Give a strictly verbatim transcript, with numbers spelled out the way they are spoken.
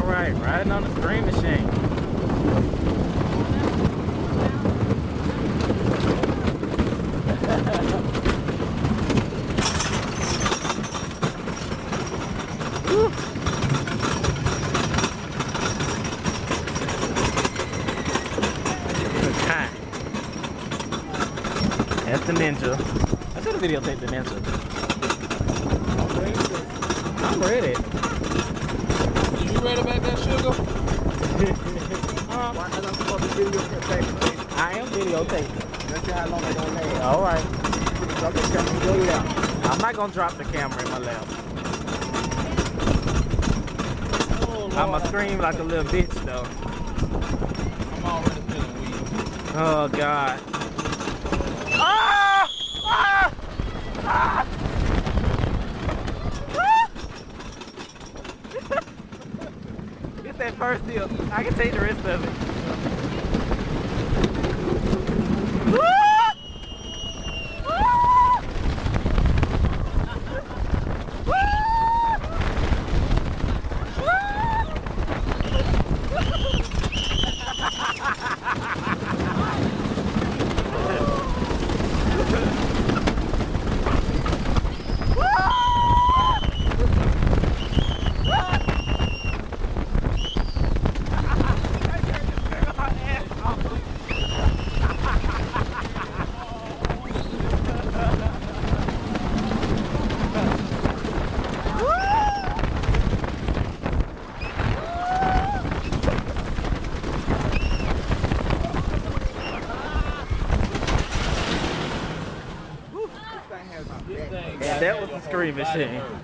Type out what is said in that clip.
right, riding on the screen machine. That's the Ninja. I should have videotaped the Ninja. I'm ready. You ready about that sugar? uh, I am videotaping. Let's see how long they're gonna last. All right. Drop the camera in your lap. I'm not gonna drop the camera in my lap. Oh, I'ma scream like a little bitch though. I'm already feeling weak. Oh God. Ah! Ah! Ah! It's that first deal. I can take the rest of it. Yeah, that was the scream machine.